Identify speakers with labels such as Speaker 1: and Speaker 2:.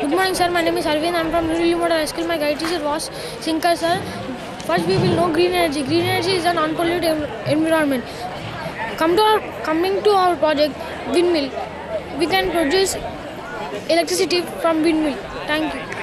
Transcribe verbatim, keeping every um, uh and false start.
Speaker 1: Good morning, sir. My name is Arvind. I am from Newly Model High School. My guide teacher was Sinkar, sir. First, we will know green energy. Green energy is a non-polluted environment. Come to our, coming to our project, windmill. We can produce electricity from windmill. Thank you.